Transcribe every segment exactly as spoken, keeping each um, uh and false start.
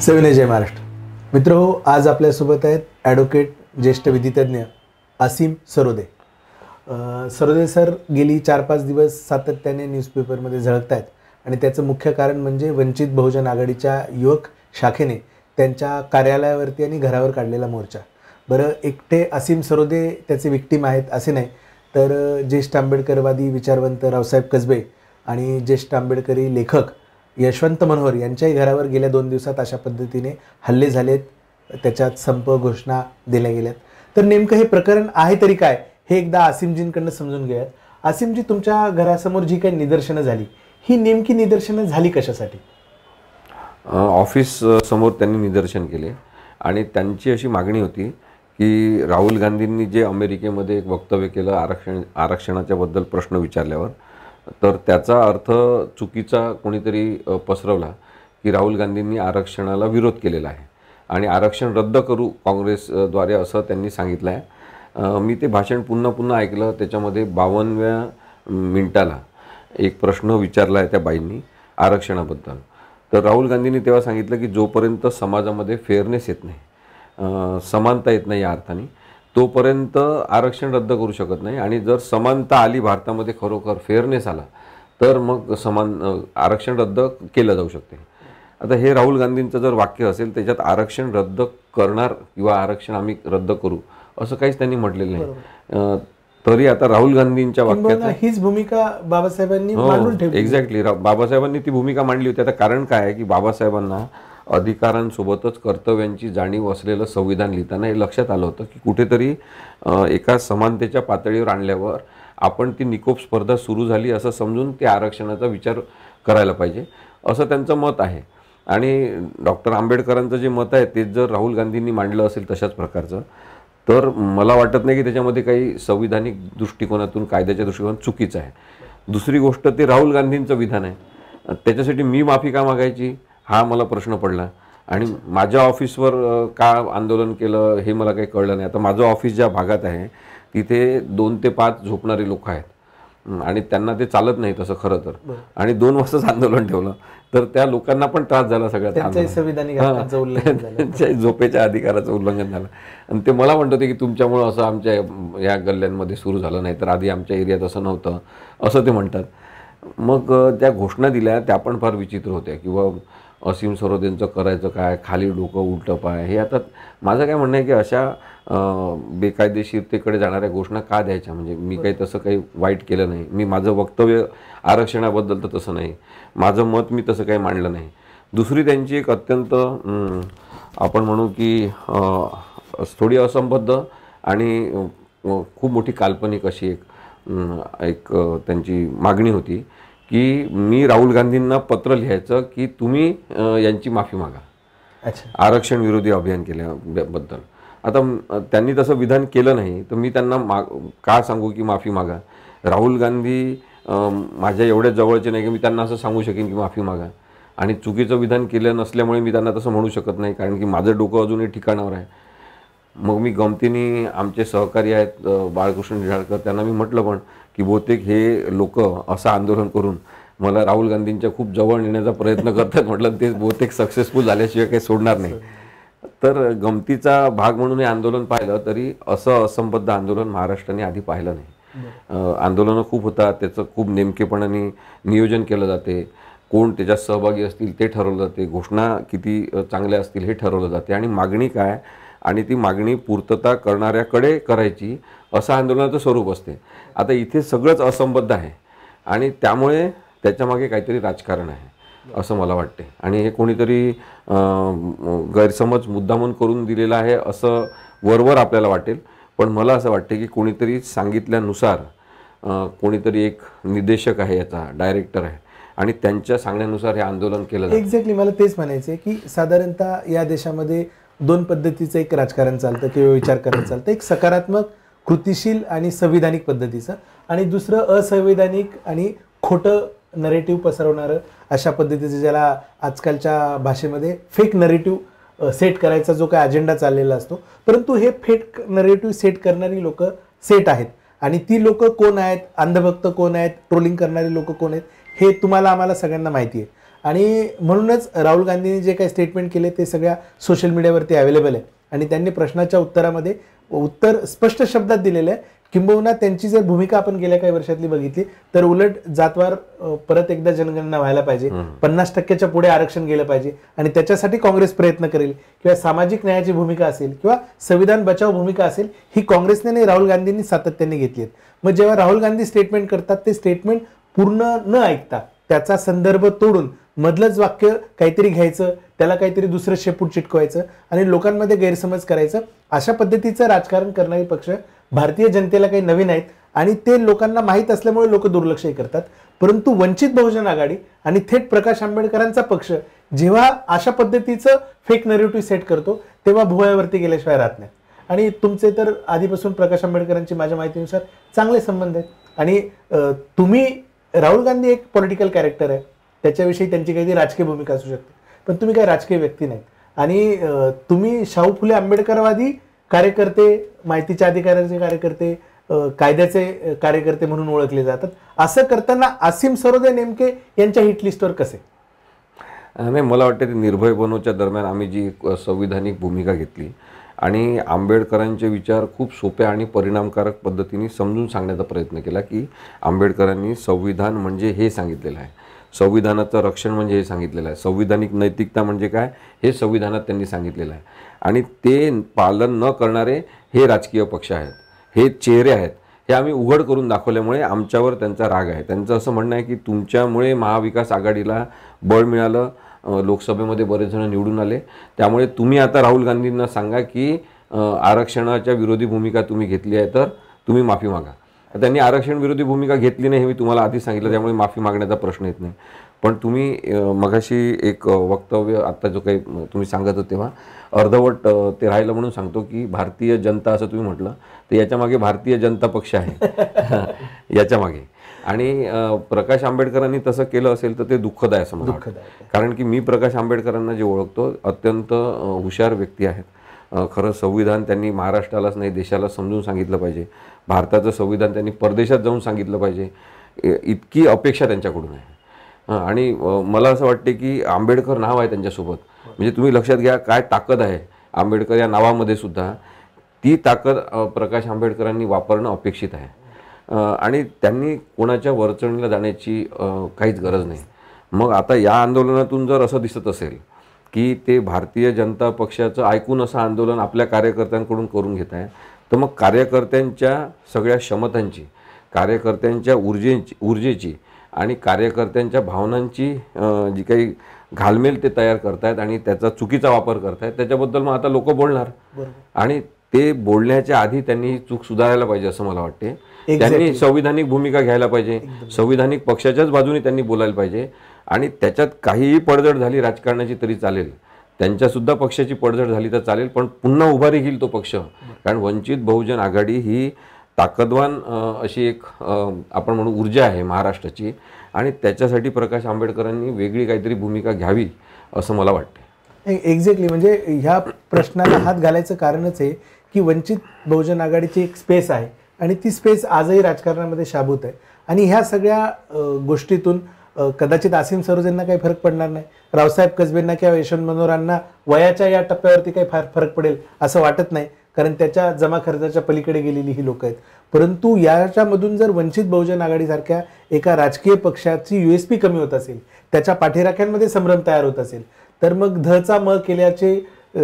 सविनय जय महाराष्ट्र. मित्रहो, आज आपल्यासोबत आहेत ॲडव्होकेट ज्येष्ठ विधितज्ञ असीम सरोदे. सरोदे सर गेली चार पाच दिवस सातत्याने न्यूजपेपरमध्ये झळकत आहेत आणि त्याचं मुख्य कारण म्हणजे वंचित बहुजन आघाडीच्या युवक शाखेने त्यांच्या कार्यालयावरती आणि घरावर काढलेला मोर्चा. बरं, एकटे असीम सरोदे त्याचे विक्टीम आहेत असे नाही, तर ज्येष्ठ आंबेडकरवादी विचारवंत रावसाहेब कसबे आणि ज्येष्ठ आंबेडकरी लेखक यशवंत मनोहर यांच्याही घरावर गेल्या दोन दिवसात अशा पद्धतीने हल्ले झालेत, त्याच्यात संप घोषणा दिल्या गेल्यात. तर नेमकं हे प्रकरण आहे तरी काय हे एकदा असीमजींकडनं समजून घ्यायत. असीमजी, तुमच्या घरासमोर जी काही निदर्शनं झाली ही नेमकी निदर्शनं झाली कशासाठी? ऑफिस समोर त्यांनी निदर्शन केले आणि त्यांची अशी मागणी होती की राहुल गांधींनी जे अमेरिकेमध्ये एक वक्तव्य केलं आरक्षण आरक्षणाच्या बद्दल प्रश्न विचारल्यावर, तर त्याचा अर्थ चुकीचा कोणीतरी पसरवला की राहुल गांधींनी आरक्षणाला विरोध केलेला आहे आणि आरक्षण रद्द करू काँग्रेसद्वारे असं त्यांनी सांगितलं आहे. मी ते भाषण पुन्हा पुन्हा ऐकलं. त्याच्यामध्ये बावन्नव्या मिनिटाला एक प्रश्न विचारला आहे त्या बाईंनी आरक्षणाबद्दल. तर राहुल गांधींनी तेव्हा सांगितलं की जोपर्यंत समाजामध्ये फेअरनेस येत नाही, समानता येत नाही या अर्थाने, तोपर्यंत आरक्षण रद्द करू शकत नाही. आणि जर समानता आली भारतामध्ये, खरोखर फेअरनेस आला, तर मग समान आरक्षण रद्द केलं जाऊ शकते. आता हे राहुल गांधींचं जर वाक्य असेल, त्याच्यात आरक्षण रद्द करणार किंवा आरक्षण आम्ही रद्द करू असं काहीच त्यांनी म्हटलेलं नाही. तरी आता राहुल गांधींच्या वाक्यात हीच भूमिका बाबासाहेबांनी मांडून ठेवली. एक्झॅक्टली, बाबासाहेबांनी ती भूमिका मांडली होती. आता कारण काय आहे की बाबासाहेबांना अधिकारांसोबतच कर्तव्यांची जाणीव असलेलं संविधान लिहिताना हे लक्षात आलं होतं की कुठेतरी एका समानतेच्या पातळीवर आणल्यावर आपण ती निकोप स्पर्धा सुरू झाली असं समजून त्या आरक्षणाचा विचार करायला पाहिजे, असं त्यांचं मत आहे. आणि डॉक्टर आंबेडकरांचं जे मत आहे तेच जर राहुल गांधींनी मांडलं असेल तशाच प्रकारचं, तर मला वाटत नाही की त्याच्यामध्ये काही संविधानिक दृष्टिकोनातून, कायद्याच्या दृष्टिकोनातून चुकीचं आहे. दुसरी गोष्ट, ते राहुल गांधींचं विधान आहे, त्याच्यासाठी मी माफी का मागायची हा मला प्रश्न पडला. आणि माझ्या ऑफिसवर का आंदोलन केलं हे मला काही कळलं नाही. आता माझं ऑफिस ज्या भागात आहे तिथे दोन ते पाच झोपणारी लोक आहेत आणि त्यांना ते चालत नाही तसं खरं तर, आणि दोन वाजताच आंदोलन ठेवलं तर त्या लोकांना पण त्रास झाला सगळ्यात. त्यांच्या झोपेच्या अधिकाराचं उल्लंघन झालं. आणि ते मला म्हणत होते की तुमच्यामुळं असं आमच्या या गल्ल्यांमध्ये सुरू झालं, नाही तर आधी आमच्या एरियात असं नव्हतं असं ते म्हणतात. मग त्या घोषणा दिल्या त्या पण फार विचित्र होत्या. किंवा असीम सरोदेंचं करायचं काय, खाली डोकं उलटं पाय, हे आता माझं काय म्हणणं आहे की अशा बेकायदेशीरतेकडे जाणाऱ्या घोषणा का द्यायच्या? म्हणजे मी काही तसं काही वाईट केलं नाही. मी माझं वक्तव्य आरक्षणाबद्दल तर तसं नाही, माझं मत मी तसं काही मांडलं नाही. दुसरी त्यांची एक अत्यंत आपण म्हणू की थोडी असंबद्ध आणि खूप मोठी काल्पनिक अशी एक एक त्यांची मागणी होती की मी राहुल गांधींना पत्र लिहायचं की तुम्ही यांची माफी मागा आरक्षण विरोधी अभियान केल्याबद्दल. आता त्यांनी तसं विधान केलं नाही, तर मी त्यांना माग का सांगू की माफी मागा? राहुल गांधी माझ्या एवढ्या जवळचे नाही की मी त्यांना असं सांगू शकेन की माफी मागा. आणि चुकीचं विधान केलं नसल्यामुळे मी त्यांना तसं म्हणू शकत नाही, कारण की माझं डोकं अजूनही ठिकाणावर आहे. मग मी गमतीने आमचे सहकारी आहेत बाळकृष्ण निढाळकर, त्यांना मी म्हटलं पण की बहुतेक हे लोक असं आंदोलन करून मला राहुल गांधींच्या खूप जवळ नेण्याचा प्रयत्न करतात. म्हटलं ते बहुतेक सक्सेसफुल झाल्याशिवाय काही सोडणार नाही. तर गमतीचा भाग म्हणून हे आंदोलन पाहिलं तरी असं असंबद्ध आंदोलन महाराष्ट्राने आधी पाहिलं नाही. आंदोलनं खूप होतात, त्याचं खूप नेमकेपणाने नियोजन केलं जाते, कोण त्याच्यात सहभागी असतील ते ठरवलं जाते, घोषणा किती चांगल्या असतील हे ठरवलं जाते, आणि मागणी काय आणि ती मागणी पूर्तता करणाऱ्याकडे करायची असं आंदोलनाचं स्वरूप असते. आता इथे सगळंच असंबद्ध आहे आणि त्यामुळे त्याच्यामागे काहीतरी राजकारण आहे असं मला वाटते. आणि हे कोणीतरी गैरसमज मुद्दामून करून दिलेलं आहे असं वरवर आपल्याला वाटेल, पण मला असं वाटते की कोणीतरी सांगितल्यानुसार कोणीतरी एक निर्देशक आहे, याचा डायरेक्टर आहे, आणि त्यांच्या सांगण्यानुसार हे आंदोलन केलं जातं. एक्झॅक्टली, मला तेच म्हणायचं आहे की साधारणतः या देशामध्ये दोन पद्धतीचं एक राजकारण चालतं किंवा विचार करणं चालतं. एक सकारात्मक, कृतिशील आणि संविधानिक पद्धतीचं, आणि दुसरं असंविधानिक आणि खोटं नरेटिव्ह पसरवणारं अशा पद्धतीचं, ज्याला आजकालच्या भाषेमध्ये फेक नरेटिव्ह सेट करायचा जो काय अजेंडा चाललेला असतो. परंतु हे फेक नरेटिव्ह सेट करणारी लोक सेट आहेत, आणि ती लोक कोण आहेत, अंधभक्त कोण आहेत, ट्रोलिंग करणारी लोक कोण आहेत, हे तुम्हाला आम्हाला सगळ्यांना माहिती आहे. आणि म्हणूनच राहुल गांधींनी जे काही स्टेटमेंट केले ते सगळ्या सोशल मीडियावरती अवेलेबल आहे आणि त्यांनी प्रश्नाच्या उत्तरामध्ये उत्तर स्पष्ट शब्दात दिलेलं आहे. किंबहुना त्यांची जर भूमिका आपण गेल्या काही वर्षातली बघितली तर उलट जातवार परत एकदा जनगणना व्हायला पाहिजे, पन्नास टक्क्याच्या पुढे आरक्षण गेलं पाहिजे आणि त्याच्यासाठी काँग्रेस प्रयत्न करेल किंवा सामाजिक न्यायाची भूमिका असेल किंवा संविधान बचाव भूमिका असेल ही काँग्रेसने आणि राहुल गांधींनी सातत्याने घेतली आहेत. मग जेव्हा राहुल गांधी स्टेटमेंट करतात ते स्टेटमेंट पूर्ण न ऐकता त्याचा संदर्भ तोडून मधलंच वाक्य काहीतरी घ्यायचं, त्याला काहीतरी दुसरं शेपूट चिटकवायचं आणि लोकांमध्ये गैरसमज करायचं, अशा पद्धतीचं राजकारण करणारे पक्ष भारतीय जनतेला काही नवीन आहेत आणि ते लोकांना माहीत असल्यामुळे लोक दुर्लक्षही करतात. परंतु वंचित बहुजन आघाडी आणि थेट प्रकाश आंबेडकरांचा पक्ष जेव्हा अशा पद्धतीचं फेक नरेटिव्ह सेट करतो तेव्हा भुवयावरती गेल्याशिवाय राहत नाही. आणि तुमचे तर आधीपासून प्रकाश आंबेडकरांची माझ्या माहितीनुसार चांगले संबंध आहेत आणि तुम्ही राहुल गांधी एक पॉलिटिकल कॅरेक्टर आहे, त्याच्याविषयी त्यांची काहीतरी राजकीय भूमिका असू शकते, पण तुम्ही काही राजकीय व्यक्ती नाहीत आणि तुम्ही शाहू फुले आंबेडकरवादी कार्यकर्ते, माहितीच्या अधिकाराचे कार्यकर्ते, कायद्याचे कार्यकर्ते म्हणून ओळखले जातात. असं करताना आसिम सरोदे नेमके यांच्या हिट लिस्टवर कसे? नाही, मला वाटतं ते निर्भय बनवच्या दरम्यान आम्ही जी संविधानिक भूमिका घेतली आणि आंबेडकरांचे विचार खूप सोप्या आणि परिणामकारक पद्धतीने समजून सांगण्याचा प्रयत्न केला की आंबेडकरांनी संविधान म्हणजे हे सांगितलेलं आहे, संविधानाचं रक्षण म्हणजे हे सांगितलेलं आहे, संविधानिक नैतिकता म्हणजे काय हे संविधानात त्यांनी सांगितलेलं आहे आणि ते पालन न करणारे हे राजकीय पक्ष आहेत, हे चेहरे आहेत, हे आम्ही उघड करून दाखवल्यामुळे आमच्यावर त्यांचा राग आहे. त्यांचं असं म्हणणं आहे की तुमच्यामुळे महाविकास आघाडीला बळ मिळालं, लोकसभेमध्ये बरेच जण निवडून आले, त्यामुळे तुम्ही आता राहुल गांधींना सांगा की आरक्षणाच्या विरोधी भूमिका तुम्ही घेतली आहे तर तुम्ही माफी मागा. त्यांनी आरक्षण विरोधी भूमिका घेतली नाही हे मी तुम्हाला आधी सांगितलं, त्यामुळे माफी मागण्याचा प्रश्न येत नाही. पण तुम्ही मगाशी एक वक्तव्य आत्ता जो काही तुम्ही सांगत होते तेव्हा अर्धवट ते राहिलं म्हणून सांगतो की भारतीय जनता असं तुम्ही म्हटलं तर याच्यामागे भारतीय जनता पक्ष आहे याच्यामागे. आणि प्रकाश आंबेडकरांनी तसं केलं असेल तर ते दुःखद आहे असं मला वाटतं. कारण की मी प्रकाश आंबेडकरांना जे ओळखतो अत्यंत हुशार व्यक्ती आहेत. खरं संविधान त्यांनी महाराष्ट्रालाच नाही देशाला समजून सांगितलं पाहिजे, भारताचं संविधान त्यांनी परदेशात जाऊन सांगितलं पाहिजे, इतकी अपेक्षा त्यांच्याकडून आहे. आणि मला असं वाटते की आंबेडकर नाव आहे त्यांच्यासोबत, म्हणजे तुम्ही लक्षात घ्या काय ताकद आहे आंबेडकर या नावामध्ये सुद्धा, ती ताकद प्रकाश आंबेडकरांनी वापरणं अपेक्षित आहे. आणि त्यांनी कोणाच्या वरचढणीला जाण्याची काहीच गरज नाही. मग आता या आंदोलनातून जर असं दिसत असेल की ते भारतीय जनता पक्षाचं ऐकून असं आंदोलन आपल्या कार्यकर्त्यांकडून करून घेत आहे तर मग कार्यकर्त्यांच्या सगळ्या क्षमतांची, कार्यकर्त्यांच्या ऊर्जेची ऊर्जेची आणि कार्यकर्त्यांच्या भावनांची जी काही घालमेल ते तयार करतायत आणि त्याचा चुकीचा वापर करतायत त्याच्याबद्दल मग आता लोक बोलणार. आणि ते बोलण्याच्या आधी त्यांनी चूक सुधारायला पाहिजे असं मला वाटते. त्यांनी संविधानिक भूमिका घ्यायला पाहिजे, संविधानिक पक्षाच्याच बाजूने त्यांनी बोलायला पाहिजे आणि त्याच्यात काहीही पडझड झाली राजकारणाची तरी चालेल, त्यांच्यासुद्धा पक्षाची पडझड झाली तर चालेल, पण पुन्हा उभारी घेईल तो पक्ष. कारण वंचित बहुजन आघाडी ही ताकदवान अशी एक आपण म्हणू ऊर्जा आहे महाराष्ट्राची आणि त्याच्यासाठी प्रकाश आंबेडकरांनी वेगळी काहीतरी भूमिका घ्यावी असं मला वाटतं. एक्झॅक्टली, म्हणजे ह्या प्रश्नाला हात घालायचं कारणच आहे की वंचित बहुजन आघाडीची एक स्पेस आहे आणि ती स्पेस आजही राजकारणामध्ये शाबूत आहे. आणि ह्या सगळ्या गोष्टीतून कदाचित आसिम सरोदेंना काही फरक पडणार नाही, रावसाहेब कसबेंना किंवा यशवंत मनोहरांना वयाच्या या टप्प्यावरती काही फार फरक पडेल असं वाटत नाही, कारण त्याच्या जमा खर्चाच्या पलीकडे गेलेली ही लोक आहेत. परंतु याच्यामधून जर वंचित बहुजन आघाडीसारख्या एका राजकीय पक्षाची युएसपी कमी होत असेल, त्याच्या पाठीराख्यांमध्ये संभ्रम तयार होत असेल, तर मग धचा म केल्याचे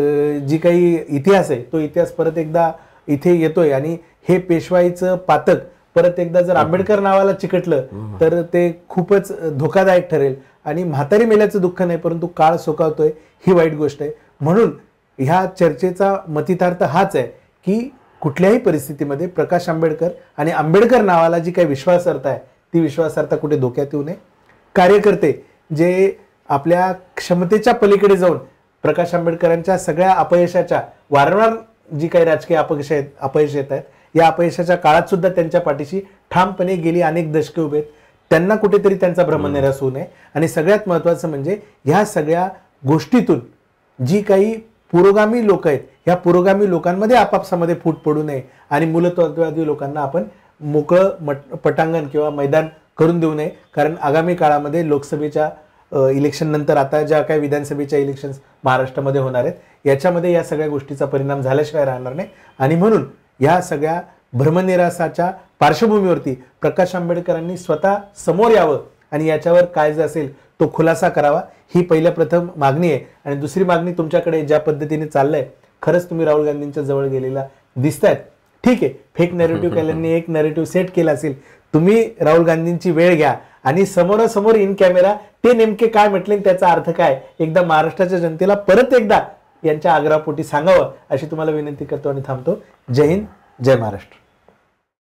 जी काही इतिहास आहे तो इतिहास परत एकदा इथे येतोय. आणि हे पेशवाईचं पातक परत एकदा जर आंबेडकर नावाला चिकटलं तर ते खूपच धोकादायक ठरेल. आणि म्हातारी मेल्याचं दुःख नाही, परंतु काळ सोकावतोय ही वाईट गोष्ट आहे. म्हणून ह्या चर्चेचा मतितार्थ हाच आहे की कुठल्याही परिस्थितीमध्ये प्रकाश आंबेडकर आणि आंबेडकर नावाला जी काही विश्वासार्हता आहे ती विश्वासार्हता कुठे धोक्यात येऊ नये. कार्यकर्ते जे आपल्या क्षमतेच्या पलीकडे जाऊन प्रकाश आंबेडकरांच्या सगळ्या अपयशाच्या, वारंवार जी काही राजकीय अपयश आहेत अपयश येत आहेत, या अपयशाच्या काळात सुद्धा त्यांच्या पाठीशी ठामपणे गेली अनेक दशके उभे आहेत, त्यांना कुठेतरी त्यांचा भ्रमनिरास होऊ नये. आणि सगळ्यात महत्त्वाचं म्हणजे ह्या सगळ्या गोष्टीतून जी काही पुरोगामी लोक आहेत ह्या पुरोगामी लोकांमध्ये आपापसामध्ये फूट पडू नये आणि मूलतत्ववादी लोकांना आपण मोकळं मट पटांगण किंवा मैदान करून देऊ नये. कारण आगामी काळामध्ये लोकसभेच्या इलेक्शन नंतर आता ज्या काही विधानसभेच्या इलेक्शन्स महाराष्ट्रामध्ये होणार आहेत याच्यामध्ये या सगळ्या गोष्टीचा परिणाम झाल्याशिवाय राहणार नाही. आणि म्हणून या सगळ्या भ्रमनिरासाच्या पार्श्वभूमीवरती प्रकाश आंबेडकरांनी स्वतः समोर यावं आणि याच्यावर काय जे असेल तो खुलासा करावा, ही पहिल्या प्रथम मागणी आहे. आणि दुसरी मागणी, तुमच्याकडे ज्या पद्धतीने चाललंय खरंच तुम्ही राहुल गांधींच्या जवळ गेलेला दिसतायत. ठीक आहे, फेक नॅरेटिव्ह केल्यांनी एक नॅरेटिव्ह सेट केला असेल, तुम्ही राहुल गांधींची वेळ घ्या आणि समोरासमोर इन कॅमेरा ते नेमके काय म्हटले त्याचा अर्थ काय एकदा महाराष्ट्राच्या जनतेला परत एकदा यांच्या आग्रहापोटी सांगावं अशी तुम्हाला विनंती करतो आणि थांबतो. जय हिंद, जय महाराष्ट्र.